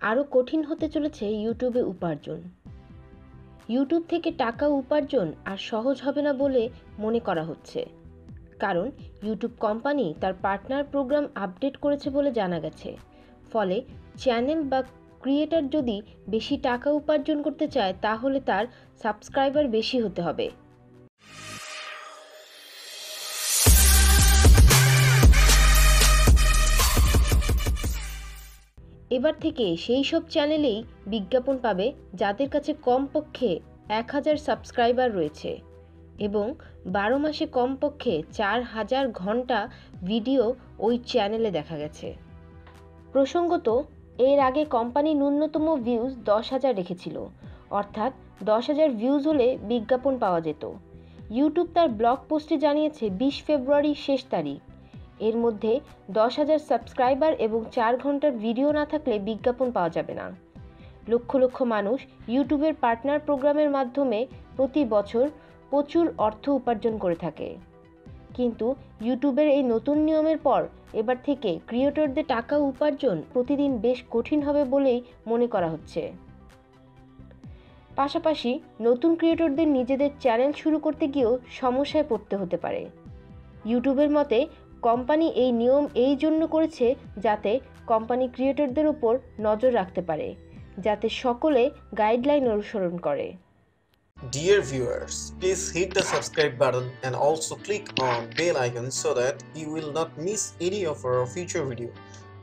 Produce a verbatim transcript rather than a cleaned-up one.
আরও কঠিন হতে চলেছে ইউটিউবে উপার্জন। ইউটিউব থেকে টাকা উপার্জন আর সহজ হবে না বলে মনে করা হচ্ছে, কারণ ইউটিউব কোম্পানি তার পার্টনার প্রোগ্রাম আপডেট করেছে বলে জানা গেছে। ফলে চ্যানেল বা ক্রিয়েটর যদি বেশি টাকা উপার্জন করতে চায় তাহলে তার সাবস্ক্রাইবার বেশি হতে হবে। এবার থেকে সেই সব চ্যানেলেই বিজ্ঞাপন পাবে যাদের কাছে কমপক্ষে এক হাজার সাবস্ক্রাইবার রয়েছে এবং বারো মাসে কমপক্ষে চার হাজার ঘন্টা ভিডিও ওই চ্যানেলে দেখা গেছে। প্রসঙ্গত, এর আগে কোম্পানি ন্যূনতম ভিউজ দশ হাজার রেখেছিল, অর্থাৎ দশ হাজার ভিউজ হলে বিজ্ঞাপন পাওয়া যেত। ইউটিউব তার ব্লগ পোস্টে জানিয়েছে বিশ ফেব্রুয়ারি শেষ তারিখ। এর মধ্যে দশ হাজার সাবস্ক্রাইবার এবং চার ঘন্টার ভিডিও না থাকলে বিজ্ঞাপন পাওয়া যাবে না। লক্ষ লক্ষ মানুষ ইউটিউবের পার্টনার প্রোগ্রামের মাধ্যমে প্রতি বছর প্রচুর অর্থ উপার্জন করে থাকে। কিন্তু ইউটিউবের এই নতুন নিয়মের পর এবার থেকে ক্রিয়েটরদের টাকা উপার্জন প্রতিদিন বেশ কঠিন হবে বলেই মনে করা হচ্ছে। পাশাপাশি নতুন ক্রিয়েটরদের নিজেদের চ্যানেল শুরু করতে গিয়েও সমস্যায় পড়তে হতে পারে। ইউটিউবের মতে কোম্পানি এই নিয়ম এই জন্য করেছে যাতে কোম্পানি ক্রিয়েটরদের উপর নজর রাখতে পারে, যাতে সকলে গাইডলাইন অনুসরণ করে। Dear viewers, please hit the subscribe button and also click on bell icon so that you will not miss any of our future video.